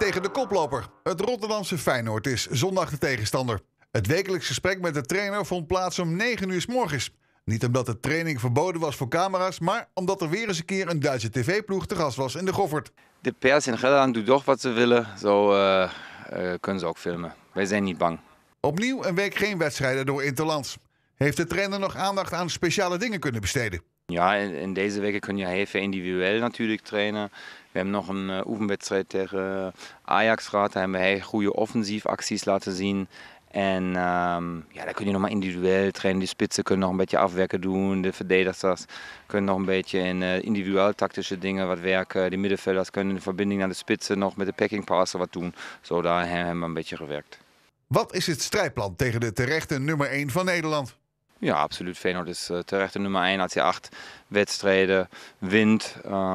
tegen de koploper. Het Rotterdamse Feyenoord is zondag de tegenstander. Het wekelijks gesprek met de trainer vond plaats om 9 uur 's morgens. Niet omdat de training verboden was voor camera's, maar omdat er weer eens een keer een Duitse tv-ploeg te gast was in de Goffert. De pers in Gelderland doet toch wat ze willen, zo kunnen ze ook filmen. Wij zijn niet bang. Opnieuw een week geen wedstrijden door Interlands. Heeft de trainer nog aandacht aan speciale dingen kunnen besteden? Ja, in deze weken kun je even individueel natuurlijk trainen. We hebben nog een oefenwedstrijd tegen Ajax gehad. Daar hebben we goede offensiefacties laten zien. En ja, daar kun je nog maar individueel trainen. De spitsen kunnen nog een beetje afwerken doen. De verdedigers kunnen nog een beetje in individueel tactische dingen wat werken. De middenvelders kunnen in de verbinding naar de spitsen nog met de packing passer wat doen. Zo daar hebben we een beetje gewerkt. Wat is het strijdplan tegen de terechte nummer 1 van Nederland? Ja, absoluut. Feyenoord is terecht de nummer 1 als je 8 wedstrijden wint.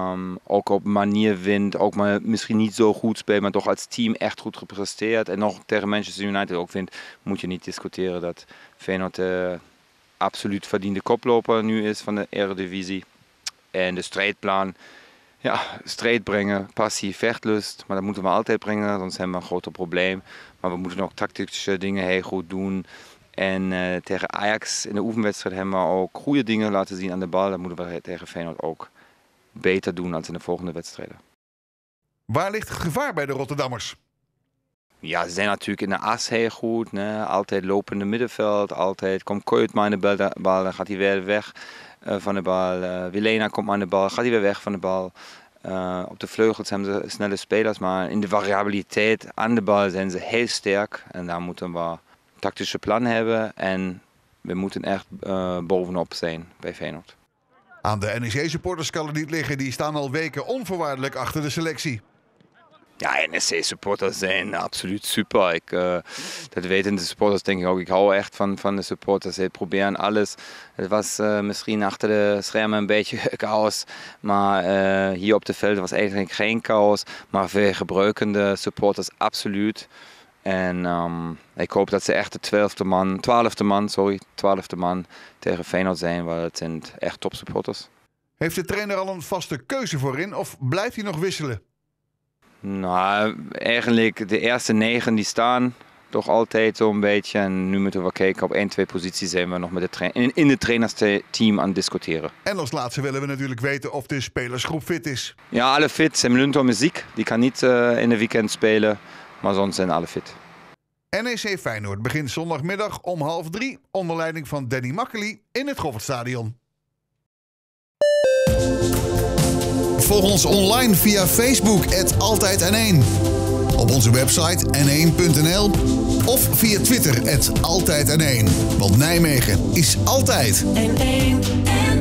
Ook op manier wint. Ook maar misschien niet zo goed speelt, maar toch als team echt goed gepresteerd. En nog tegen Manchester United ook wint, moet je niet discussiëren dat Feyenoord absoluut verdiende koploper nu is van de Eredivisie. En de strijdplan, ja, strijd brengen, passie, vechtlust. Maar dat moeten we altijd brengen, anders hebben we een groot probleem. Maar we moeten ook tactische dingen heel goed doen. En tegen Ajax in de oefenwedstrijd hebben we ook goede dingen laten zien aan de bal. Dat moeten we tegen Feyenoord ook beter doen dan in de volgende wedstrijden. Waar ligt het gevaar bij de Rotterdammers? Ja, ze zijn natuurlijk in de as heel goed. Ne? Altijd lopende middenveld. Altijd komt Koytma aan de bal, dan gaat hij weer weg van de bal. Wilena komt aan de bal, gaat hij weer weg van de bal. Op de vleugels hebben ze snelle spelers, maar in de variabiliteit aan de bal zijn ze heel sterk. En daar moeten we tactische plan hebben en we moeten echt bovenop zijn bij Feyenoord. Aan de NEC-supporters kan het niet liggen, die staan al weken onvoorwaardelijk achter de selectie. Ja, NEC-supporters zijn absoluut super. Dat weten de supporters denk ik ook. Ik hou echt van de supporters. Ze proberen alles. Het was misschien achter de schermen een beetje chaos. Maar hier op de veld was eigenlijk geen chaos. Maar veel gebruikende supporters absoluut. En ik hoop dat ze echt de 12e man tegen Feyenoord zijn, want het zijn echt topsupporters. Heeft de trainer al een vaste keuze voorin of blijft hij nog wisselen? Nou, eigenlijk de eerste 9 die staan toch altijd zo'n beetje. En nu moeten we kijken, op 1-2 posities zijn we nog met in het trainersteam aan het discussiëren. En als laatste willen we natuurlijk weten of de spelersgroep fit is. Ja, alle fit. Sam Lunton is ziek, die kan niet in de weekend spelen. Maar sonst zijn alle fit. NEC Feyenoord begint zondagmiddag om 2:30 onder leiding van Danny Makkely in het Goffertstadion. Volg ons online via Facebook @AltijdN1. Op onze website n1.nl of via Twitter @AltijdN1. Want Nijmegen is altijd N1.